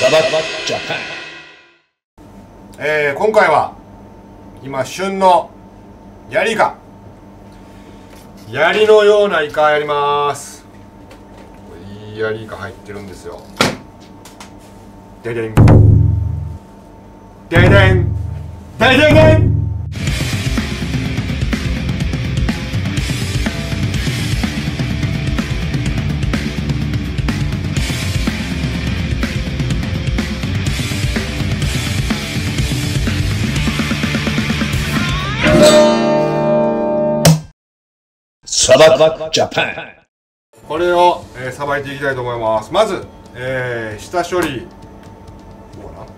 サバジャパン。 今回は今旬のヤリイカ、槍のようなイカやります。いいヤリイカ入ってるんですよ。ででんででんででででん。 サバジャパン。 これをさばいていきたいと思います。まず、下処理こうか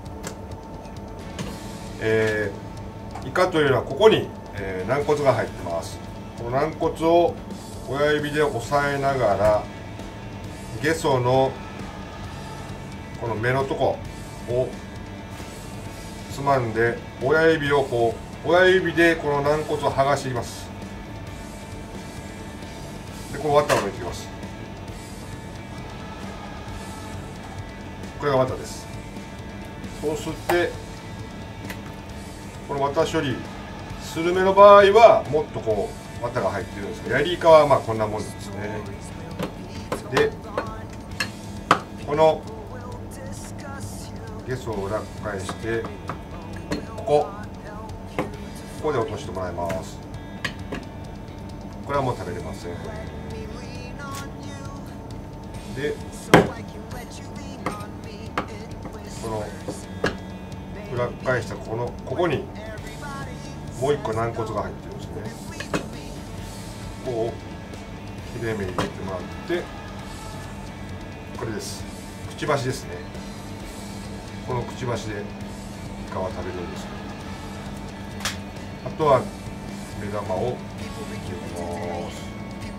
な、イカというのはここに、軟骨が入ってます。この軟骨を親指で押さえながらゲソのこの目のとこをつまんで、親指でこの軟骨を剥がしていきます。でこうワタを抜いていきます。これがワタです。そうすってこのワタ処理、スルメの場合はもっとこうワタが入ってるんですけど、ヤリイカはまあこんなもんですね。でこのゲソを裏返してここで落としてもらいます。これはもう食べれません。でこの裏返したここにもう一個軟骨が入ってるんですね。こう切れ目入れてもらって、これです。くちばしですね。このくちばしでイカは食べるんですけど、あとは目玉を切っていきます。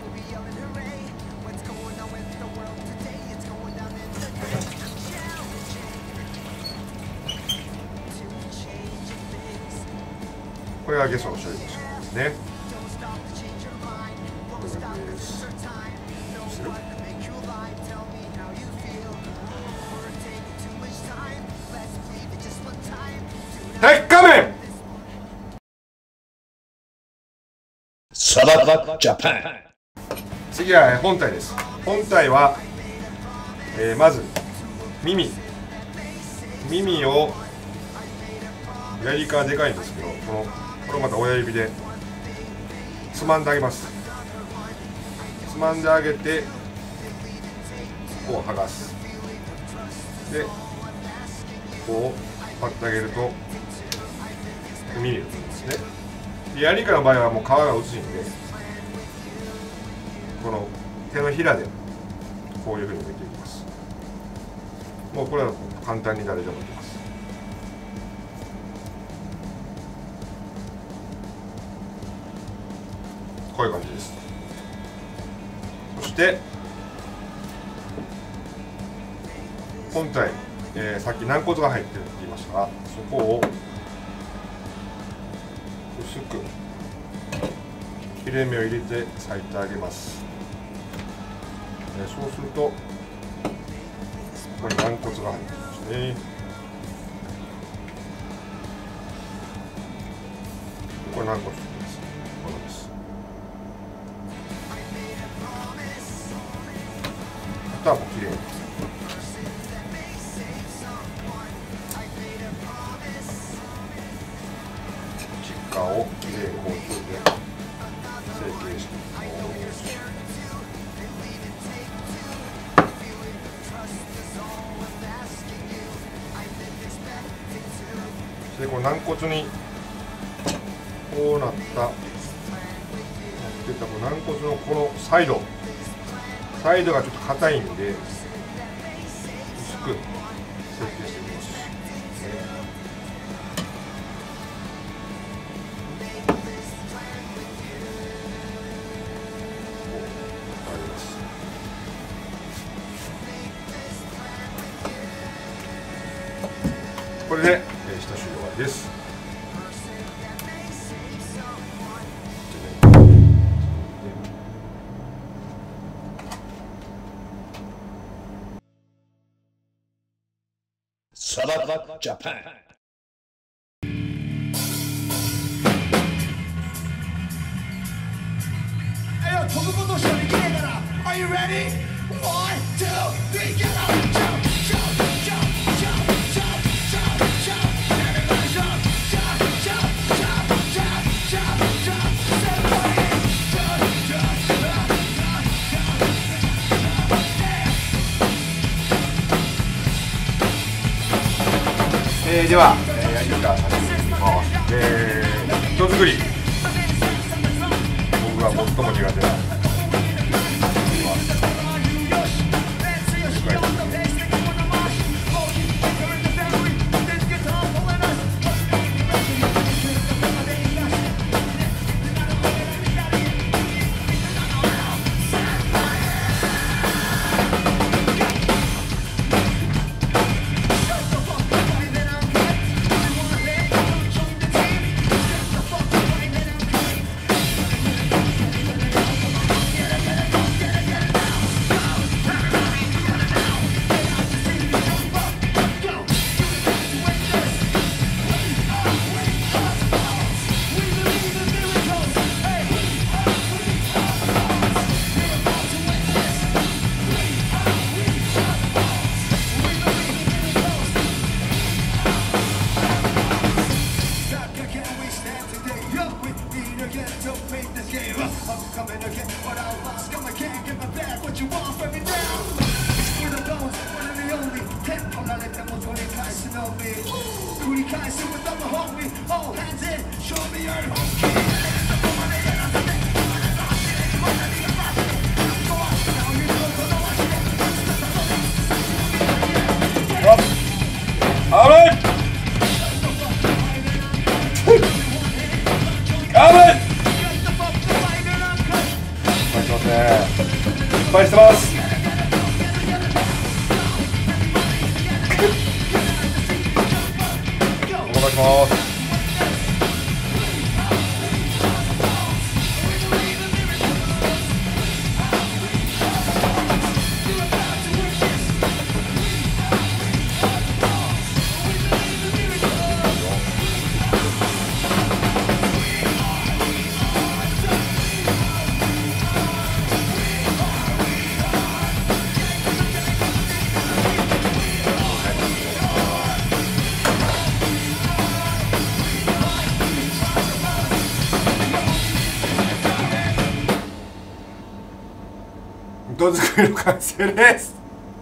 これがゲソの処理の仕方ですね。これだけです。鉄仮面サバジャパン。 次は本体です。本体は、まず耳を、ヤリイカはでかいんですけど、これまた親指でつまんであげます。つまんであげてこう剥がす。でこうパッとあげると耳に移りますね。ヤリイカの場合はもう皮が薄いんで、この手のひらでこういうふうに剥いていきます。もうこれは簡単に誰でもできます。こういう感じです。そして本体、さっき軟骨が入ってるって言いましたが、そこを薄く切れ目を入れて裂いてあげます。そうするとここに軟骨が入ってますね。これ軟骨です。これです。あとはもうきれいに実家をきれいに包丁で成形していきます。でこの軟骨にこうなったこの軟骨のこのサイドがちょっと硬いんで薄く成形していきます。これで下処理終わりです。 Sadat Japan. Hey, 飛ぶことしかできねえから Are you ready? 1, 2, 3, get up! Jump, jump, jump, jump, jump, jump, jump. Everybody jump, jump, jump, jump, jump, jump, jump. Everybody jump, jump, jump, jump, jump. では、やり方始めていきます。人作り、僕が最も苦手な繰り返す without the homie all hands in show me your home 失敗してます。お願いします。糸作りの完成です。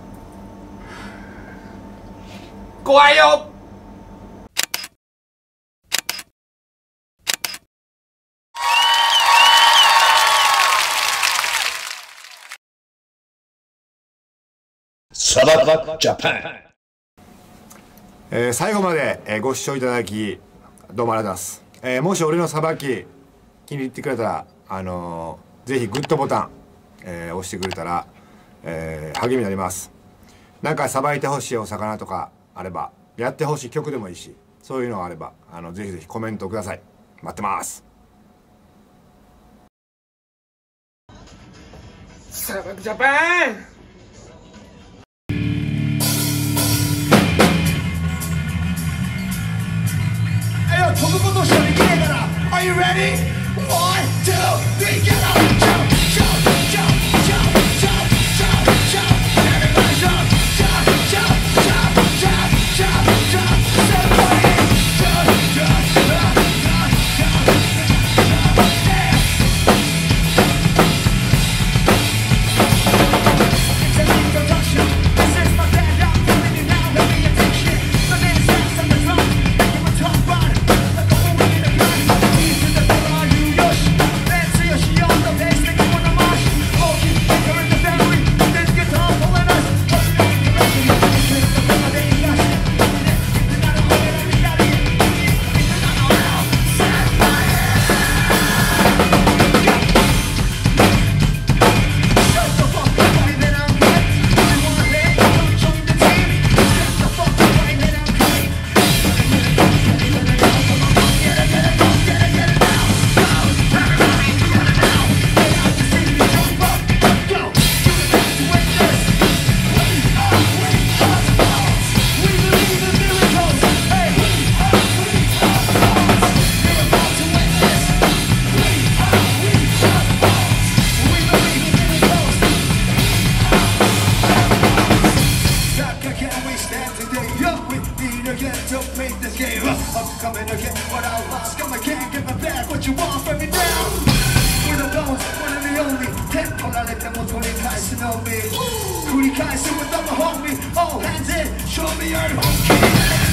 怖いよ。 Sadat Japan. 最後までご視聴いただきどうもありがとうございます。もし俺のさばき気に入ってくれたらぜひグッドボタン押してくれたら、励みになります。なんかさばいてほしいお魚とかあれば、やってほしい曲でもいいし、そういうのがあればぜひぜひコメントください。待ってます。 サバクジャパン。飛ぶことしかできねえから Are you ready? 1, 2, 3, get up! Jump, jump, jump, jump, jump, jump, jump. Everybody jump, jump, jump, jump, jump, jump, jump. Everybody jump, jump, jump, jump, jump, jump. It's an introduction. This is my band. I'm feeling it now. Let me attention. My man sounds on the drum. Make him a top bottom. Like a hole in the gun. He's in the door. on me 繰り返す with all my homie All hands in, show me you're okay